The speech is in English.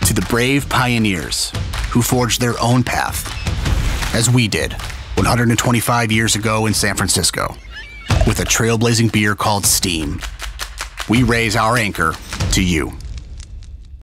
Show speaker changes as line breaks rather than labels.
to the brave pioneers who forged their own path, as we did 125 years ago in San Francisco, with a trailblazing beer called Steam. We raise our anchor to you.